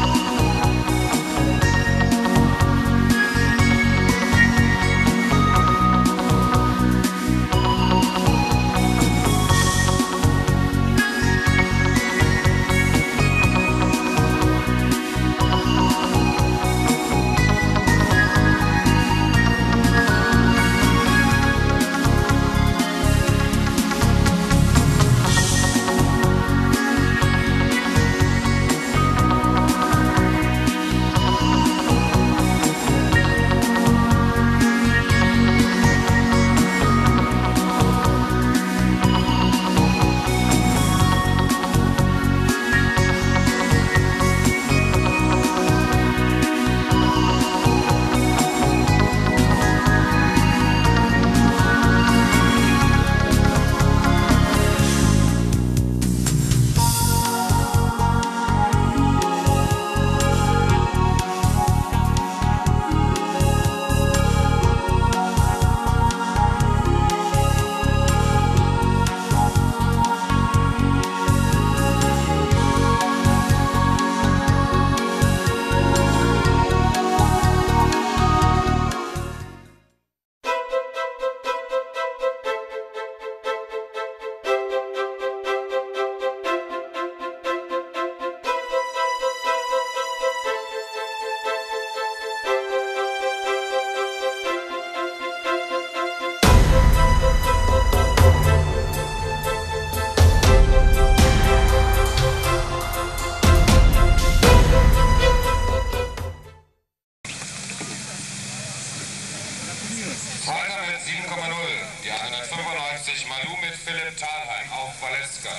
Die 195 Malu mit Philipp Thalheim auf Valeska.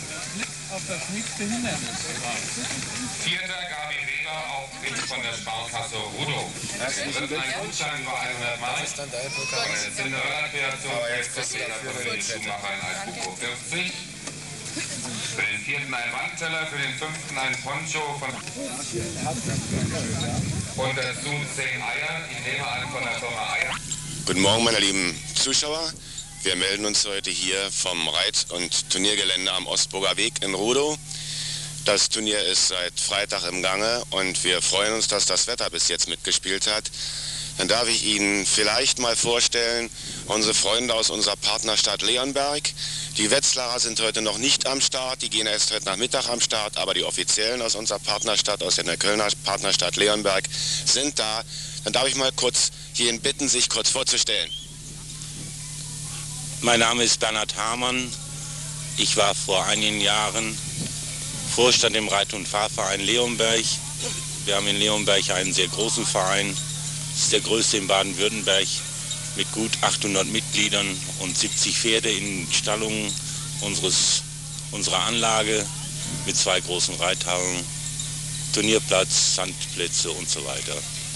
Auf das nächste Hindernis. Vierter Gabi Weber auf Prinz von der Sparkasse Rudow. Dritten ein Gutschein über 100 Mark. Eine Cinderella-Kreation von den Schuhmacher in Altbuko 50. Für den vierten ein Wandteller, für den fünften ein Poncho von und dazu 10 Eier. Ich nehme an von der Firma Eier. Guten Morgen, meine lieben Zuschauer. Wir melden uns heute hier vom Reit- und Turniergelände am Ostburger Weg in Rudow. Das Turnier ist seit Freitag im Gange und wir freuen uns, dass das Wetter bis jetzt mitgespielt hat. Dann darf ich Ihnen vielleicht mal vorstellen, unsere Freunde aus unserer Partnerstadt Leonberg. Die Wetzlarer sind heute noch nicht am Start, die gehen erst heute Nachmittag am Start, aber die Offiziellen aus unserer Partnerstadt, aus der Kölner Partnerstadt Leonberg, sind da. Dann darf ich mal kurz jeden bitten, sich kurz vorzustellen. Mein Name ist Bernhard Hamann. Ich war vor einigen Jahren Vorstand im Reit- und Fahrverein Leonberg. Wir haben in Leonberg einen sehr großen Verein. Das ist der größte in Baden-Württemberg mit gut 800 Mitgliedern und 70 Pferde in Stallungen unserer Anlage mit 2 großen Reithallen, Turnierplatz, Sandplätze und so weiter.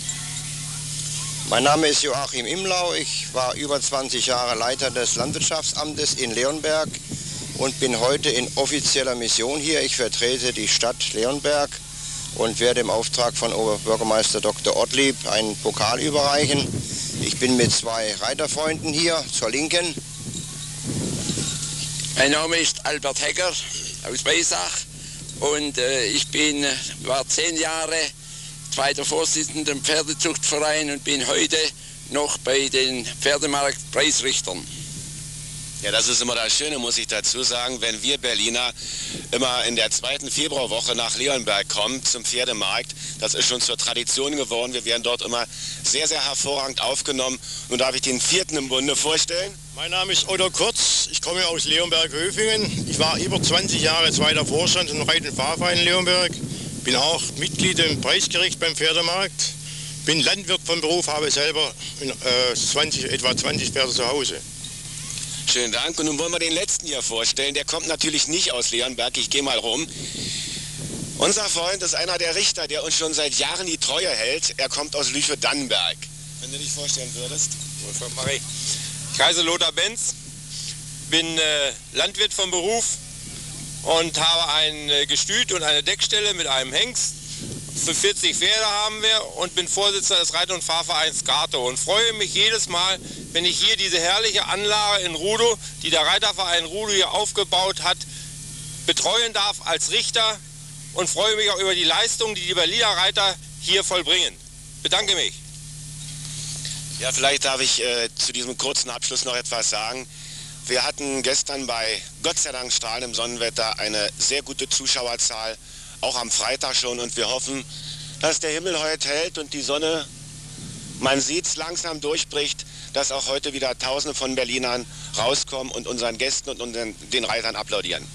Mein Name ist Joachim Imlau, ich war über 20 Jahre Leiter des Landwirtschaftsamtes in Leonberg und bin heute in offizieller Mission hier. Ich vertrete die Stadt Leonberg und werde im Auftrag von Oberbürgermeister Dr. Ortlieb einen Pokal überreichen. Ich bin mit 2 Reiterfreunden hier zur Linken. Mein Name ist Albert Hecker aus Weissach und ich war 10 Jahre zweiter Vorsitzender im Pferdezuchtverein und bin heute noch bei den Pferdemarktpreisrichtern. Ja, das ist immer das Schöne, muss ich dazu sagen, wenn wir Berliner immer in der 2. Februarwoche nach Leonberg kommen zum Pferdemarkt. Das ist schon zur Tradition geworden. Wir werden dort immer sehr, sehr hervorragend aufgenommen. Nun darf ich den 4. im Bunde vorstellen. Mein Name ist Otto Kurz, ich komme aus Leonberg-Höfingen. Ich war über 20 Jahre zweiter Vorstand im Reit- und Fahrverein Leonberg. Bin auch Mitglied im Preisgericht beim Pferdemarkt. Bin Landwirt von Beruf, habe selber etwa 20 Pferde zu Hause. Schönen Dank. Und nun wollen wir den letzten hier vorstellen. Der kommt natürlich nicht aus Leonberg. Ich gehe mal rum. Unser Freund ist einer der Richter, der uns schon seit Jahren die Treue hält. Er kommt aus Lüchow-Dannenberg. Wenn du dich vorstellen würdest. Marie. Ich heiße Lothar Benz, bin Landwirt von Beruf und habe ein Gestüt und eine Deckstelle mit einem Hengst. Für 40 Pferde haben wir und bin Vorsitzender des Reit- und Fahrvereins Gato und freue mich jedes Mal, wenn ich hier diese herrliche Anlage in Rudow, die der Reiterverein Rudow hier aufgebaut hat, betreuen darf als Richter und freue mich auch über die Leistung, die die Berliner Reiter hier vollbringen. Bedanke mich. Ja, vielleicht darf ich zu diesem kurzen Abschluss noch etwas sagen. Wir hatten gestern bei Gott sei Dank strahlendem Sonnenwetter eine sehr gute Zuschauerzahl, auch am Freitag schon, und wir hoffen, dass der Himmel heute hält und die Sonne, man sieht es, langsam durchbricht, dass auch heute wieder Tausende von Berlinern rauskommen und unseren Gästen und den Reitern applaudieren.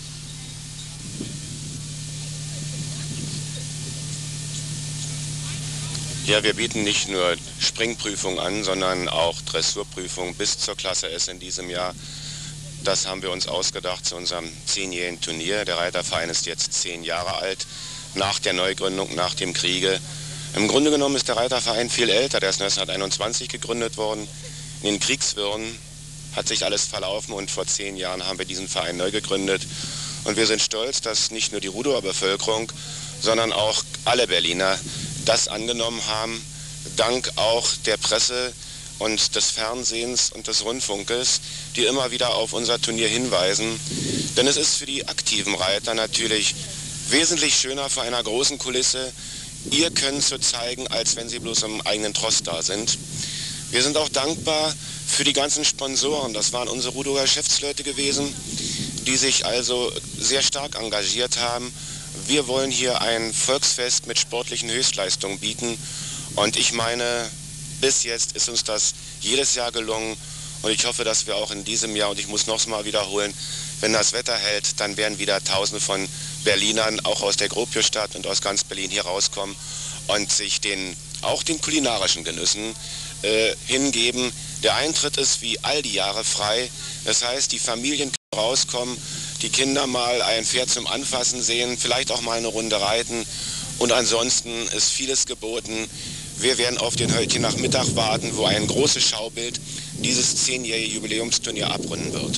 Ja, wir bieten nicht nur Springprüfung an, sondern auch Dressurprüfung bis zur Klasse S in diesem Jahr. Das haben wir uns ausgedacht zu unserem 10-jährigen Turnier. Der Reiterverein ist jetzt 10 Jahre alt, nach der Neugründung, nach dem Kriege. Im Grunde genommen ist der Reiterverein viel älter, der ist 1921 gegründet worden. In den Kriegswirren hat sich alles verlaufen und vor 10 Jahren haben wir diesen Verein neu gegründet. Und wir sind stolz, dass nicht nur die Rudower Bevölkerung, sondern auch alle Berliner das angenommen haben, dank auch der Presse und des Fernsehens und des Rundfunkes, die immer wieder auf unser Turnier hinweisen. Denn es ist für die aktiven Reiter natürlich wesentlich schöner vor einer großen Kulisse, ihr Können zu zeigen, als wenn sie bloß im eigenen Trost da sind. Wir sind auch dankbar für die ganzen Sponsoren. Das waren unsere Rudower Geschäftsleute gewesen, die sich also sehr stark engagiert haben. Wir wollen hier ein Volksfest mit sportlichen Höchstleistungen bieten und ich meine, bis jetzt ist uns das jedes Jahr gelungen und ich hoffe, dass wir auch in diesem Jahr, und ich muss noch mal wiederholen, wenn das Wetter hält, dann werden wieder Tausende von Berlinern, auch aus der Gropiusstadt und aus ganz Berlin hier rauskommen und sich auch den kulinarischen Genüssen hingeben. Der Eintritt ist wie all die Jahre frei, das heißt, die Familien können rauskommen, die Kinder mal ein Pferd zum Anfassen sehen, vielleicht auch mal eine Runde reiten und ansonsten ist vieles geboten. Wir werden auf den heutigen Nachmittag warten, wo ein großes Schaubild dieses 10-jährige Jubiläumsturnier abrunden wird.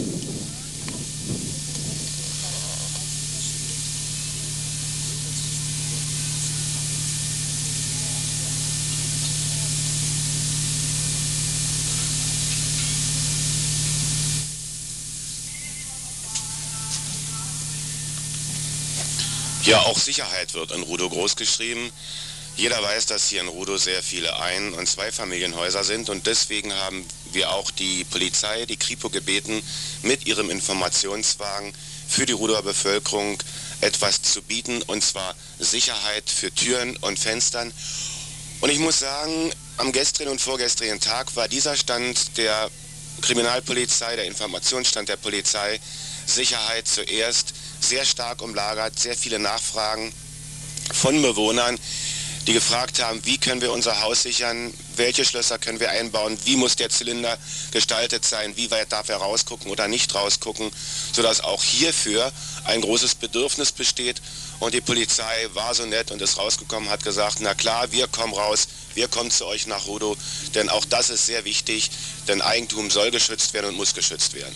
Ja, auch Sicherheit wird in Rudow groß geschrieben. Jeder weiß, dass hier in Rudow sehr viele Ein- und Zweifamilienhäuser sind und deswegen haben wir auch die Polizei, die Kripo gebeten, mit ihrem Informationswagen für die Rudower Bevölkerung etwas zu bieten, und zwar Sicherheit für Türen und Fenstern. Und ich muss sagen, am gestrigen und vorgestrigen Tag war dieser Stand der Kriminalpolizei, der Informationsstand der Polizei, Sicherheit zuerst, sehr stark umlagert, sehr viele Nachfragen von Bewohnern, die gefragt haben, wie können wir unser Haus sichern, welche Schlösser können wir einbauen, wie muss der Zylinder gestaltet sein, wie weit darf er rausgucken oder nicht rausgucken, sodass auch hierfür ein großes Bedürfnis besteht. Und die Polizei war so nett und ist rausgekommen, hat gesagt, na klar, wir kommen raus, wir kommen zu euch nach Rudow, denn auch das ist sehr wichtig, denn Eigentum soll geschützt werden und muss geschützt werden.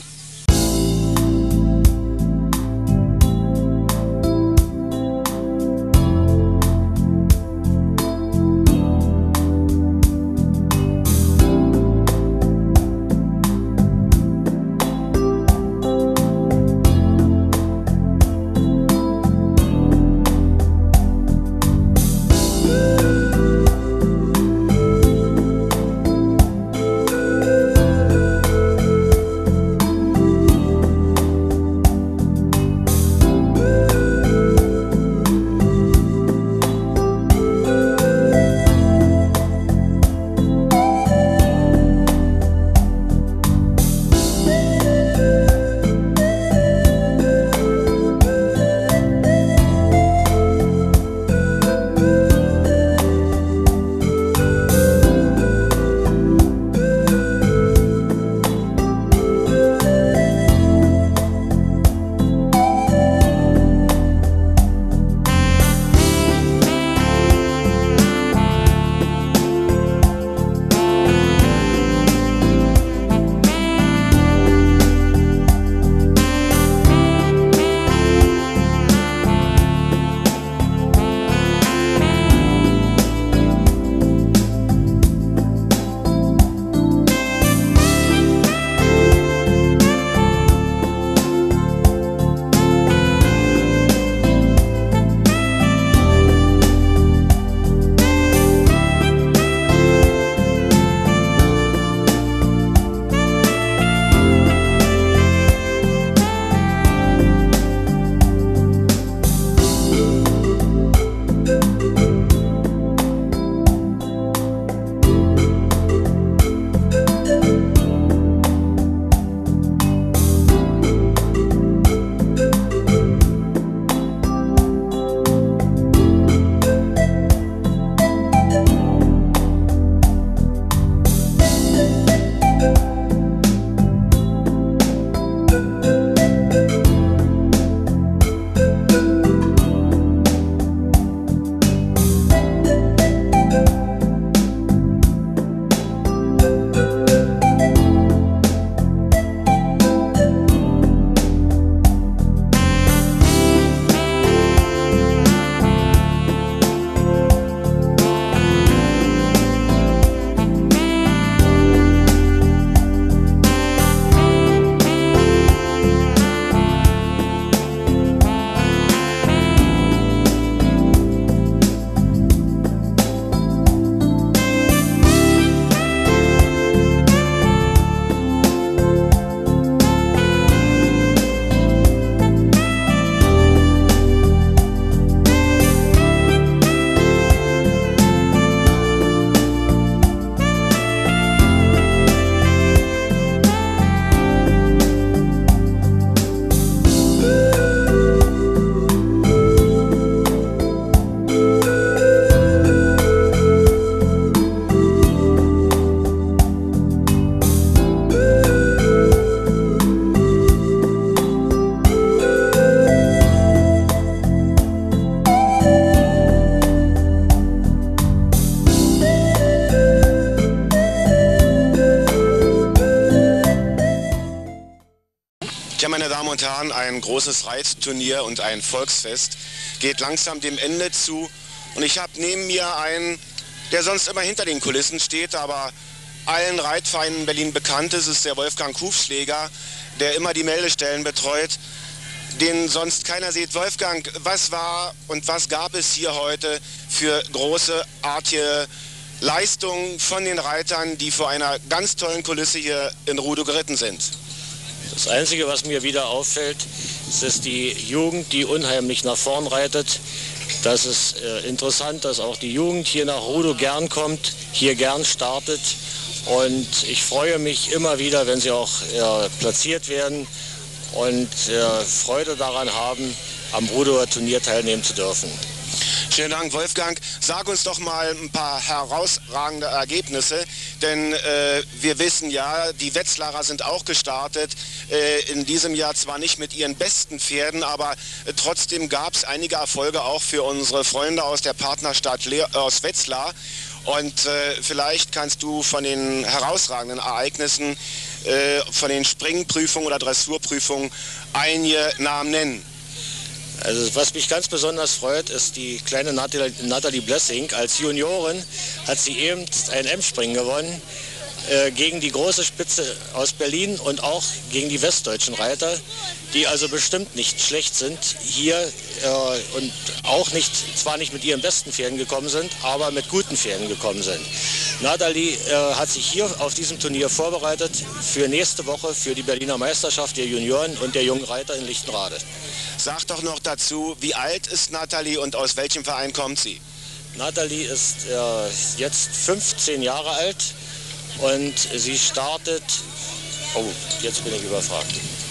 und Herren, ein großes Reitturnier und ein Volksfest geht langsam dem Ende zu. Und ich habe neben mir einen, der sonst immer hinter den Kulissen steht, aber allen Reitvereinen in Berlin bekannt ist. Es ist der Wolfgang Hufschläger, der immer die Meldestellen betreut, den sonst keiner sieht. Wolfgang, was war und was gab es hier heute für großartige Leistungen von den Reitern, die vor einer ganz tollen Kulisse hier in Rudow geritten sind? Das Einzige, was mir wieder auffällt, ist die Jugend, die unheimlich nach vorn reitet. Das ist interessant, dass auch die Jugend hier nach Rudow gern kommt, hier gern startet. Und ich freue mich immer wieder, wenn sie auch platziert werden und Freude daran haben, am Rudower Turnier teilnehmen zu dürfen. Vielen Dank, Wolfgang. Sag uns doch mal ein paar herausragende Ergebnisse, denn wir wissen ja, die Wetzlarer sind auch gestartet, in diesem Jahr zwar nicht mit ihren besten Pferden, aber trotzdem gab es einige Erfolge auch für unsere Freunde aus der Partnerstadt aus Wetzlar. Und vielleicht kannst du von den herausragenden Ereignissen, von den Springprüfungen oder Dressurprüfungen einige Namen nennen. Also was mich ganz besonders freut, ist die kleine Natalie Blessing. Als Juniorin hat sie eben ein M-Springen gewonnen gegen die große Spitze aus Berlin und auch gegen die westdeutschen Reiter, die also bestimmt nicht schlecht sind hier und auch zwar nicht mit ihren besten Pferden gekommen sind, aber mit guten Pferden gekommen sind. Natalie hat sich hier auf diesem Turnier vorbereitet für nächste Woche für die Berliner Meisterschaft der Junioren und der jungen Reiter in Lichtenrade. Sag doch noch dazu, wie alt ist Natalie und aus welchem Verein kommt sie? Natalie ist jetzt 15 Jahre alt und sie startet... Oh, jetzt bin ich überfragt.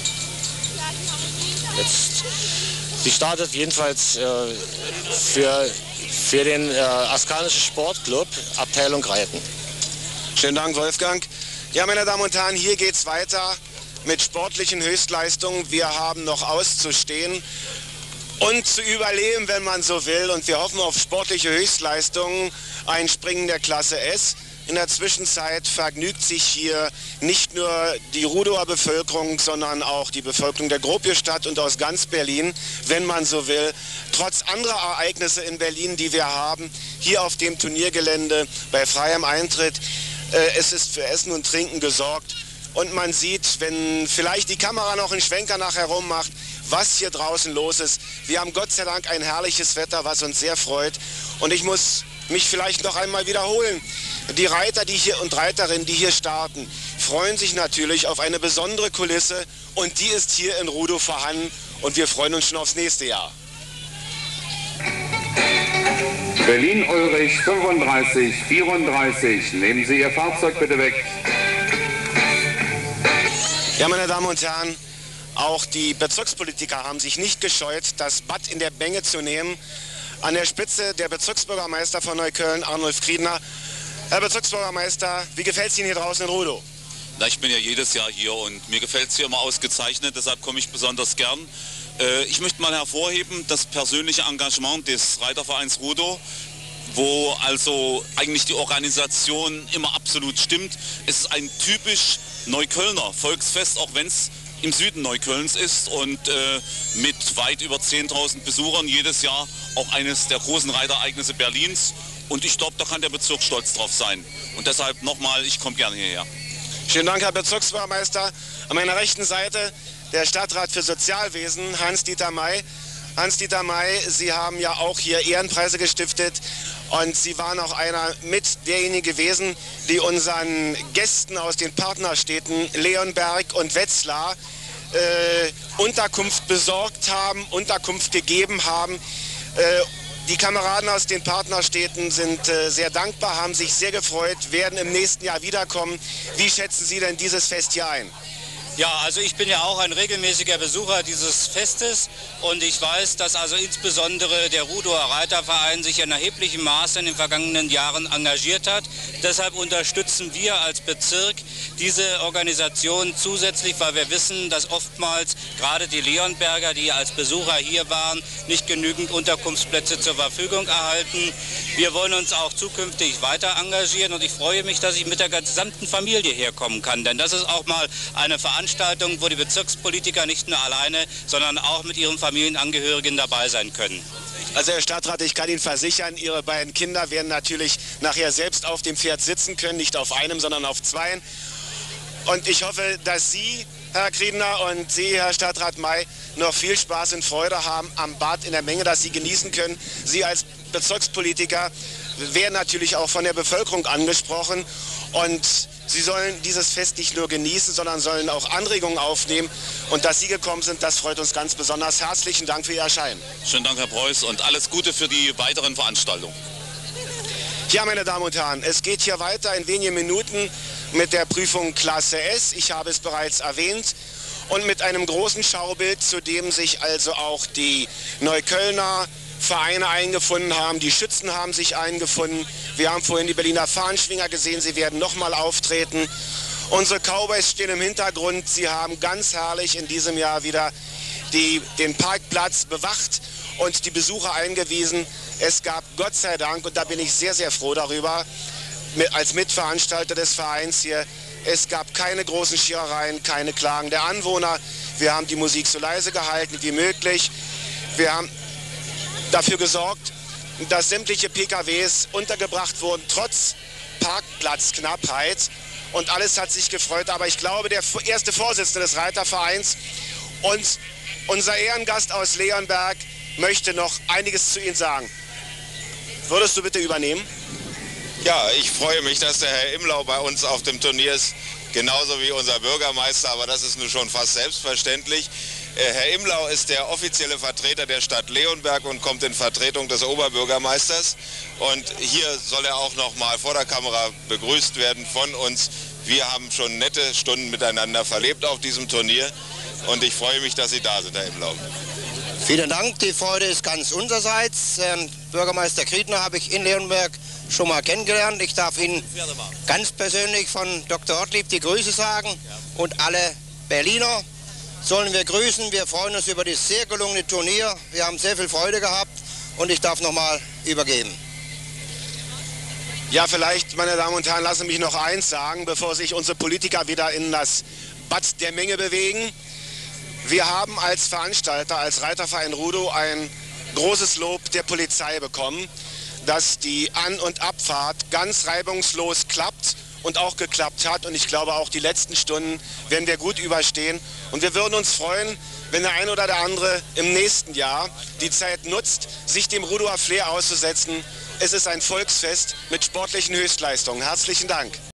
Sie startet jedenfalls für den Askanischen Sportclub, Abteilung Reiten. Schönen Dank, Wolfgang. Ja, meine Damen und Herren, hier geht's weiter mit sportlichen Höchstleistungen. Wir haben noch auszustehen und zu überleben, wenn man so will. Und wir hoffen auf sportliche Höchstleistungen, ein Springen der Klasse S. In der Zwischenzeit vergnügt sich hier nicht nur die Rudower Bevölkerung, sondern auch die Bevölkerung der Gropiusstadt und aus ganz Berlin, wenn man so will. Trotz anderer Ereignisse in Berlin, die wir haben, hier auf dem Turniergelände bei freiem Eintritt, es ist für Essen und Trinken gesorgt. Und man sieht, wenn vielleicht die Kamera noch einen Schwenker nachher rum macht, was hier draußen los ist. Wir haben Gott sei Dank ein herrliches Wetter, was uns sehr freut. Und ich muss mich vielleicht noch einmal wiederholen. Die Reiter und Reiterinnen, die hier starten, freuen sich natürlich auf eine besondere Kulisse. Und die ist hier in Rudow vorhanden. Und wir freuen uns schon aufs nächste Jahr. Berlin-Ulrich 35, 34. Nehmen Sie Ihr Fahrzeug bitte weg. Ja, meine Damen und Herren, auch die Bezirkspolitiker haben sich nicht gescheut, das Bad in der Menge zu nehmen. An der Spitze der Bezirksbürgermeister von Neukölln, Arnulf Friedner. Herr Bezirksbürgermeister, wie gefällt es Ihnen hier draußen in Rudow? Na, ich bin ja jedes Jahr hier und mir gefällt es hier immer ausgezeichnet, deshalb komme ich besonders gern. Ich möchte mal hervorheben, das persönliche Engagement des Reitervereins Rudow, wo also eigentlich die Organisation immer absolut stimmt. Es ist ein typisch Neuköllner Volksfest, auch wenn es im Süden Neuköllns ist und mit weit über 10.000 Besuchern jedes Jahr auch eines der großen Reitereignisse Berlins. Und ich glaube, da kann der Bezirk stolz drauf sein. Und deshalb nochmal, ich komme gerne hierher. Vielen Dank, Herr Bezirksbürgermeister. An meiner rechten Seite der Stadtrat für Sozialwesen, Hans-Dieter May. Hans-Dieter May, Sie haben ja auch hier Ehrenpreise gestiftet und Sie waren auch einer mit derjenigen gewesen, die unseren Gästen aus den Partnerstädten Leonberg und Wetzlar Unterkunft besorgt haben, Unterkunft gegeben haben. Die Kameraden aus den Partnerstädten sind sehr dankbar, haben sich sehr gefreut, werden im nächsten Jahr wiederkommen. Wie schätzen Sie denn dieses Fest hier ein? Ja, also ich bin ja auch ein regelmäßiger Besucher dieses Festes und ich weiß, dass also insbesondere der Rudower Reiterverein sich in erheblichem Maße in den vergangenen Jahren engagiert hat. Deshalb unterstützen wir als Bezirk diese Organisation zusätzlich, weil wir wissen, dass oftmals gerade die Leonberger, die als Besucher hier waren, nicht genügend Unterkunftsplätze zur Verfügung erhalten. Wir wollen uns auch zukünftig weiter engagieren und ich freue mich, dass ich mit der gesamten Familie herkommen kann. Denn das ist auch mal eine Veranstaltung, wo die Bezirkspolitiker nicht nur alleine, sondern auch mit ihren Familienangehörigen dabei sein können. Also Herr Stadtrat, ich kann Ihnen versichern, Ihre beiden Kinder werden natürlich nachher selbst auf dem Pferd sitzen können, nicht auf einem, sondern auf zweien. Und ich hoffe, dass Sie, Herr Kriedner, und Sie, Herr Stadtrat May, noch viel Spaß und Freude haben am Bad in der Menge, dass Sie genießen können. Sie als Bezirkspolitiker werden natürlich auch von der Bevölkerung angesprochen und Sie sollen dieses Fest nicht nur genießen, sondern sollen auch Anregungen aufnehmen. Und dass Sie gekommen sind, das freut uns ganz besonders. Herzlichen Dank für Ihr Erscheinen. Schönen Dank, Herr Preuß, und alles Gute für die weiteren Veranstaltungen. Ja, meine Damen und Herren, es geht hier weiter in wenigen Minuten mit der Prüfung Klasse S. Ich habe es bereits erwähnt. Und mit einem großen Schaubild, zu dem sich also auch die Neuköllner Vereine eingefunden haben, die Schützen haben sich eingefunden. Wir haben vorhin die Berliner Fahnenschwinger gesehen, sie werden nochmal auftreten. Unsere Cowboys stehen im Hintergrund, sie haben ganz herrlich in diesem Jahr wieder den Parkplatz bewacht und die Besucher eingewiesen. Es gab Gott sei Dank, und da bin ich sehr, sehr froh darüber, als Mitveranstalter des Vereins hier, es gab keine großen Schierereien, keine Klagen der Anwohner. Wir haben die Musik so leise gehalten wie möglich. Wir haben dafür gesorgt, dass sämtliche PKWs untergebracht wurden, trotz Parkplatzknappheit. Und alles hat sich gefreut. Aber ich glaube, der erste Vorsitzende des Reitervereins und unser Ehrengast aus Leonberg möchte noch einiges zu Ihnen sagen. Würdest du bitte übernehmen? Ja, ich freue mich, dass der Herr Imlau bei uns auf dem Turnier ist, genauso wie unser Bürgermeister, aber das ist nun schon fast selbstverständlich. Herr Imlau ist der offizielle Vertreter der Stadt Leonberg und kommt in Vertretung des Oberbürgermeisters. Und hier soll er auch noch mal vor der Kamera begrüßt werden von uns. Wir haben schon nette Stunden miteinander verlebt auf diesem Turnier und ich freue mich, dass Sie da sind, Herr Imlau. Vielen Dank, die Freude ist ganz unsererseits. Herrn Bürgermeister Kriedner habe ich in Leonberg schon mal kennengelernt. Ich darf Ihnen ganz persönlich von Dr. Ortlieb die Grüße sagen und alle Berliner sollen wir grüßen. Wir freuen uns über das sehr gelungene Turnier. Wir haben sehr viel Freude gehabt und ich darf nochmal übergeben. Ja, vielleicht, meine Damen und Herren, lassen Sie mich noch eins sagen, bevor sich unsere Politiker wieder in das Bad der Menge bewegen. Wir haben als Veranstalter, als Reiterverein Rudow, ein großes Lob der Polizei bekommen, dass die An- und Abfahrt ganz reibungslos klappt und auch geklappt hat. Und ich glaube, auch die letzten Stunden werden wir gut überstehen. Und wir würden uns freuen, wenn der eine oder der andere im nächsten Jahr die Zeit nutzt, sich dem Rudower Flair auszusetzen. Es ist ein Volksfest mit sportlichen Höchstleistungen. Herzlichen Dank.